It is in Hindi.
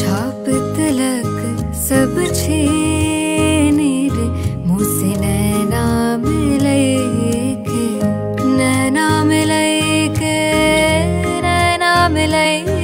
छाप तिलक सब छीनी रे मुझसे नैना मिलैके, नैना मिलैके, नैना मिलैके।